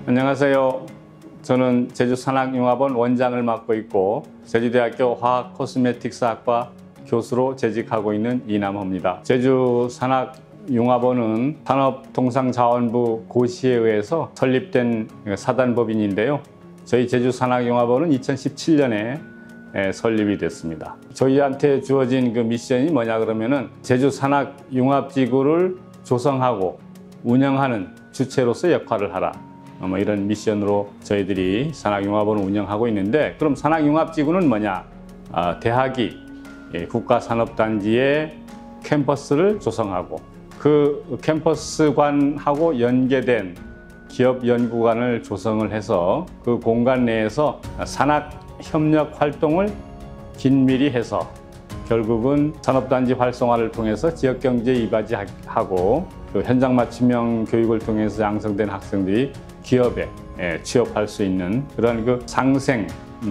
안녕하세요. 저는 제주산학융합원 원장을 맡고 있고 제주대학교 화학-코스메틱스학과 교수로 재직하고 있는 이남호입니다. 제주산학융합원은 산업통상자원부 고시에 의해서 설립된 사단법인인데요. 저희 제주산학융합원은 2017년에 설립이 됐습니다. 저희한테 주어진 그 미션이 뭐냐 그러면은 제주산학융합지구를 조성하고 운영하는 주체로서 역할을 하라. 이런 미션으로 저희들이 산학융합원을 운영하고 있는데, 그럼 산학융합지구는 뭐냐? 대학이 국가산업단지의 캠퍼스를 조성하고 그 캠퍼스관하고 연계된 기업연구관을 조성을 해서 그 공간 내에서 산학협력 활동을 긴밀히 해서 결국은 산업단지 활성화를 통해서 지역경제에 이바지하고 그 현장 맞춤형 교육을 통해서 양성된 학생들이 기업에 취업할 수 있는 그런 그 상생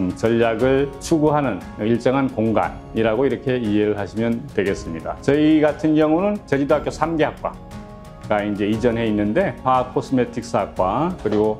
전략을 추구하는 일정한 공간이라고 이렇게 이해를 하시면 되겠습니다. 저희 같은 경우는 제주대학교 3개 학과가 이제 이전해 있는데, 화학 코스메틱스학과, 그리고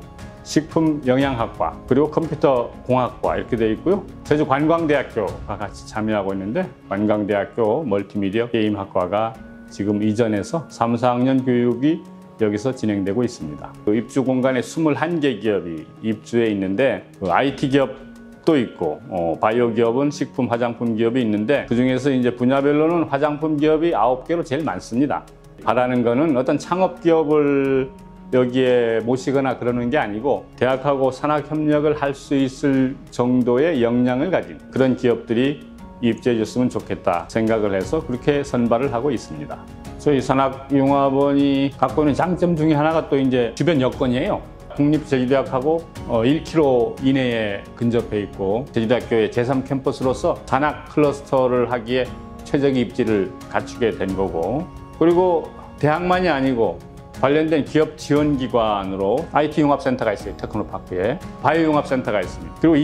식품영양학과, 그리고 컴퓨터공학과 이렇게 되어 있고요. 제주관광대학교가 같이 참여하고 있는데, 관광대학교 멀티미디어 게임학과가 지금 이전해서 3, 4학년 교육이 여기서 진행되고 있습니다. 그 입주 공간에 21개 기업이 입주해 있는데, IT 기업도 있고 바이오 기업은 식품 화장품 기업이 있는데, 그 중에서 이제 분야별로는 화장품 기업이 9개로 제일 많습니다. 바라는 거는 어떤 창업 기업을 여기에 모시거나 그러는 게 아니고 대학하고 산학협력을 할 수 있을 정도의 역량을 가진 그런 기업들이 입주해 줬으면 좋겠다 생각을 해서 그렇게 선발을 하고 있습니다. 저희 산학융합원이 갖고 있는 장점 중에 하나가 또 이제 주변 여건이에요. 국립제주대학하고 1km 이내에 근접해 있고, 제주대학교의 제3캠퍼스로서 산학 클러스터를 하기에 최적의 입지를 갖추게 된 거고, 그리고 대학만이 아니고 관련된 기업 지원기관으로 IT융합센터가 있어요. 테크노파크에. 바이오융합센터가 있습니다. 그리고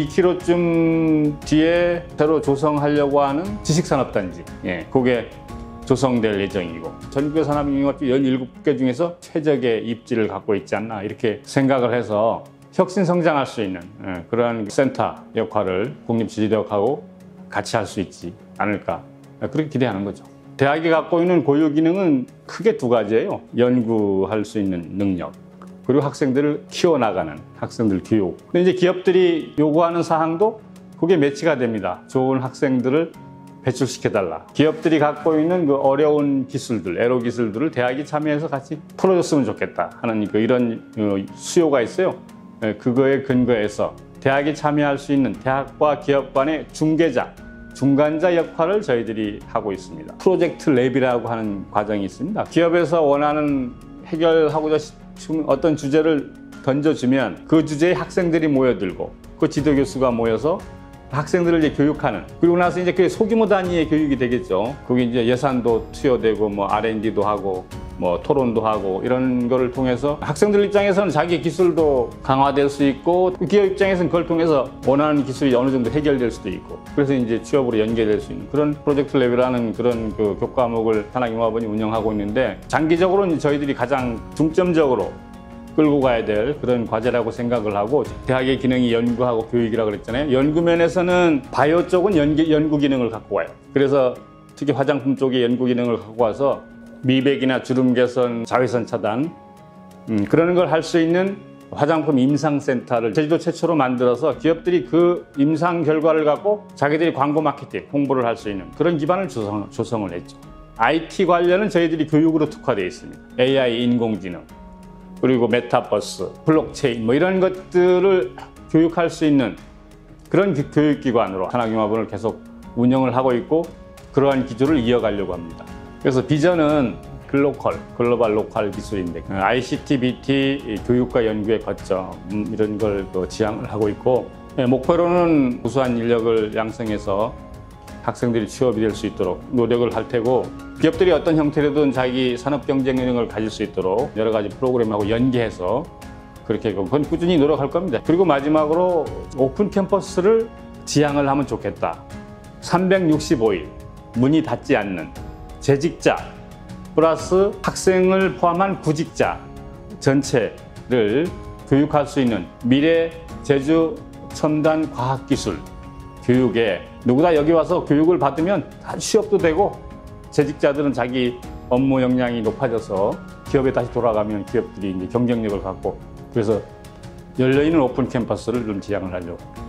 2km쯤 뒤에 새로 조성하려고 하는 지식산업단지, 그게 조성될 예정이고, 전국의 산업융합지 17개 중에서 최적의 입지를 갖고 있지 않나 이렇게 생각을 해서 혁신성장할 수 있는 그러한 센터 역할을 국립제주대학하고 같이 할 수 있지 않을까, 그렇게 기대하는 거죠. 대학이 갖고 있는 고유 기능은 크게 두 가지예요. 연구할 수 있는 능력, 그리고 학생들을 키워나가는 학생들 교육. 근데 이제 기업들이 요구하는 사항도 그게 매치가 됩니다. 좋은 학생들을 배출시켜달라. 기업들이 갖고 있는 그 어려운 기술들, 애로 기술들을 대학이 참여해서 같이 풀어줬으면 좋겠다 하는 이런 수요가 있어요. 그거에 근거해서 대학이 참여할 수 있는 대학과 기업 간의 중간자 역할을 저희들이 하고 있습니다. 프로젝트 랩이라고 하는 과정이 있습니다. 기업에서 원하는 해결하고자 싶은 어떤 주제를 던져주면 그 주제에 학생들이 모여들고 그 지도교수가 모여서 학생들을 이제 교육하는, 그리고 나서 이제 그 소규모 단위의 교육이 되겠죠. 거기 이제 예산도 투여되고 R&D도 하고 토론도 하고 이런 거를 통해서 학생들 입장에서는 자기 기술도 강화될 수 있고, 기업 입장에서는 그걸 통해서 원하는 기술이 어느 정도 해결될 수도 있고, 그래서 이제 취업으로 연계될 수 있는 그런 프로젝트 랩이라는 그런 그 교과목을 산학융합원이 운영하고 있는데, 장기적으로는 저희들이 가장 중점적으로 끌고 가야 될 그런 과제라고 생각을 하고, 대학의 기능이 연구하고 교육이라고 그랬잖아요. 연구 면에서는 바이오 쪽은 연구 기능을 갖고 와요. 그래서 특히 화장품 쪽의 연구 기능을 갖고 와서 미백이나 주름 개선, 자외선 차단 그런 걸 할 수 있는 화장품 임상센터를 제주도 최초로 만들어서 기업들이 그 임상 결과를 갖고 자기들이 광고 마케팅, 홍보를 할 수 있는 그런 기반을 조성을 했죠. IT 관련은 저희들이 교육으로 특화되어 있습니다. AI, 인공지능, 그리고 메타버스, 블록체인 이런 것들을 교육할 수 있는 그런 교육기관으로 산학융합원을 계속 운영을 하고 있고, 그러한 기조를 이어가려고 합니다. 그래서 비전은 글로벌 로컬 기술인데, ICT, BT 교육과 연구의 거점 이런 걸 지향을 하고 있고, 목표로는 우수한 인력을 양성해서 학생들이 취업이 될 수 있도록 노력을 할 테고, 기업들이 어떤 형태로든 자기 산업 경쟁력을 가질 수 있도록 여러 가지 프로그램하고 연계해서 그렇게 그건 꾸준히 노력할 겁니다. 그리고 마지막으로 오픈 캠퍼스를 지향을 하면 좋겠다. 365일 문이 닫지 않는 재직자 플러스 학생을 포함한 구직자 전체를 교육할 수 있는 미래 제주 첨단 과학기술 교육에 누구나 여기 와서 교육을 받으면 다 취업도 되고 재직자들은 자기 업무 역량이 높아져서 기업에 다시 돌아가면 기업들이 이제 경쟁력을 갖고 그래서 열려있는 오픈 캠퍼스를 좀 지향을 하려고.